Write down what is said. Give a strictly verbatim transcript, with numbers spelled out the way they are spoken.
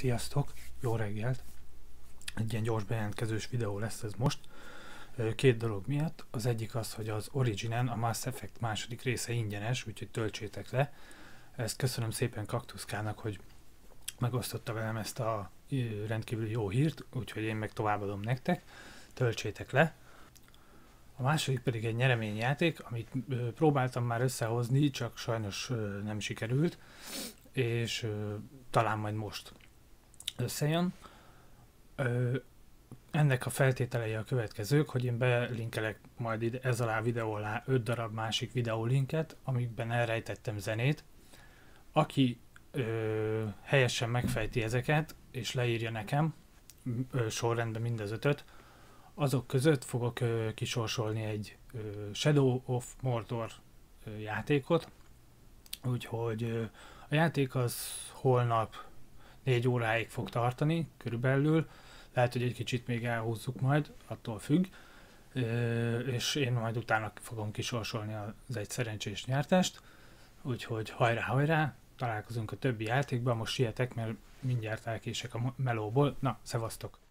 Sziasztok! Jó reggelt! Egy ilyen gyors bejelentkezős videó lesz ez most. Két dolog miatt. Az egyik az, hogy az Originen a Mass Effect második része ingyenes, úgyhogy töltsétek le. Ezt köszönöm szépen Kaktuszkának, hogy megosztotta velem ezt a rendkívül jó hírt, úgyhogy én meg továbbadom nektek. Töltsétek le. A második pedig egy nyereményjáték, amit próbáltam már összehozni, csak sajnos nem sikerült, és talán majd most összejön. Ennek a feltételei a következők, hogy én belinkelek majd ide, ez alá a videó alá öt darab másik videólinket, amikben elrejtettem zenét. Aki ö, helyesen megfejti ezeket, és leírja nekem ö, sorrendben mind az ötöt, azok között fogok ö, kisorsolni egy ö, Shadow of Mordor ö, játékot. Úgyhogy ö, a játék az holnap négy óráig fog tartani, körülbelül. Lehet, hogy egy kicsit még elhúzzuk majd, attól függ. Ö, és én majd utána fogom kisorsolni az egy szerencsés nyertest. Úgyhogy hajrá, hajrá! Találkozunk a többi játékban, most sietek, mert mindjárt elkések a melóból. Na, szevasztok!